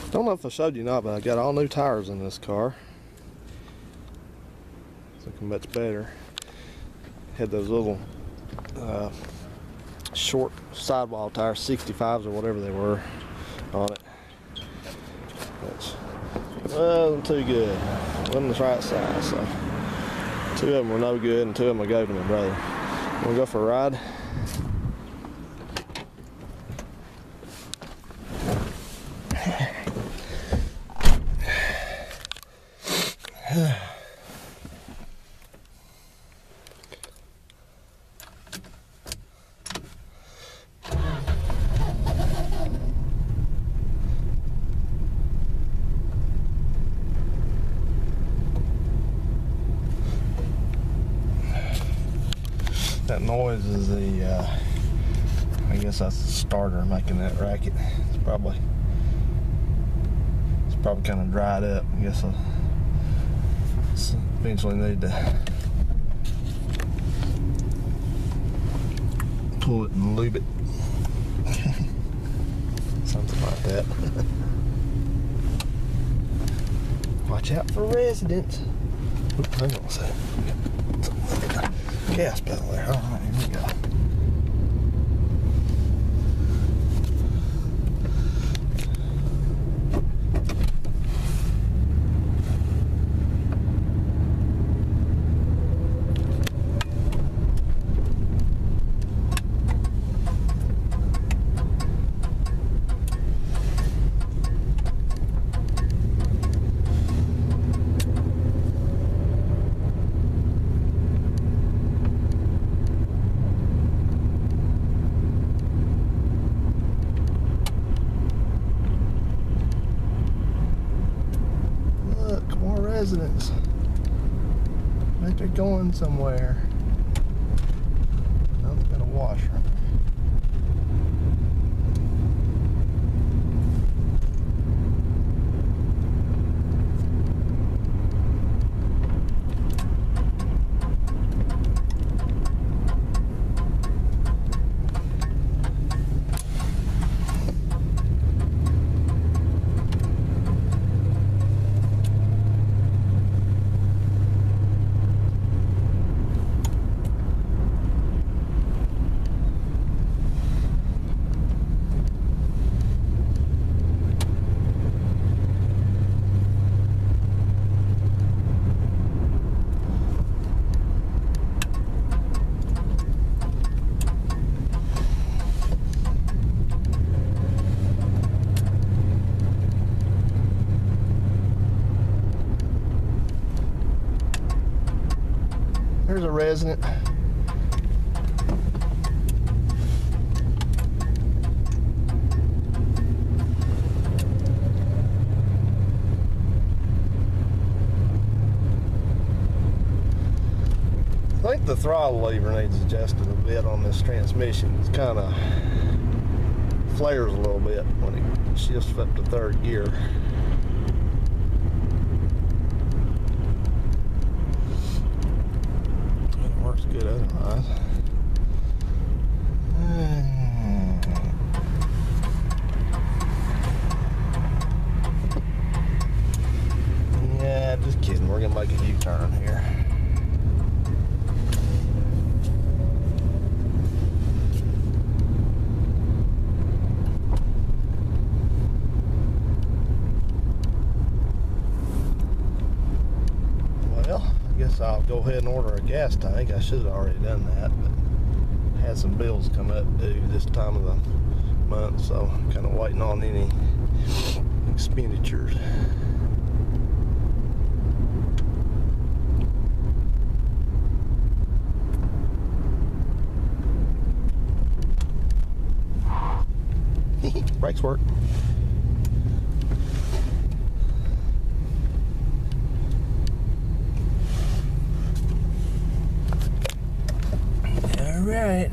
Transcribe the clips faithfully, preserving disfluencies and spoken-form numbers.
Don't know if I showed you or not, but I got all new tires in this car. It's looking much better. Had those little uh, short sidewall tires, sixty-fives or whatever they were, on it. Which wasn't too good. Wasn't the right size. So two of them were no good, and two of them I gave to my brother. Wanna go for a ride? That noise is the, uh, I guess that's the starter making that racket. It's probably, it's probably kind of dried up. I guess I'll eventually need to pull it and lube it. Something like that. Watch out for residents. Oops, hang on a second. Gas pedal there. All right, here we go. Residents. I think they're going somewhere. Now they've got a washer. There's a resident. I think the throttle lever needs adjusted a bit on this transmission. It's kind of flares a little bit when it shifts up to third gear. Works good otherwise. Yeah, just kidding. We're gonna make a U-turn here. I'll go ahead and order a gas tank. I should have already done that, but had some bills come up due this time of the month, so I'm kind of waiting on any expenditures. Brakes work. Right.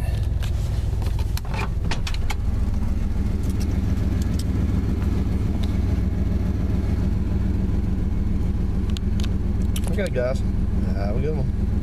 Okay, guys. Have a good one.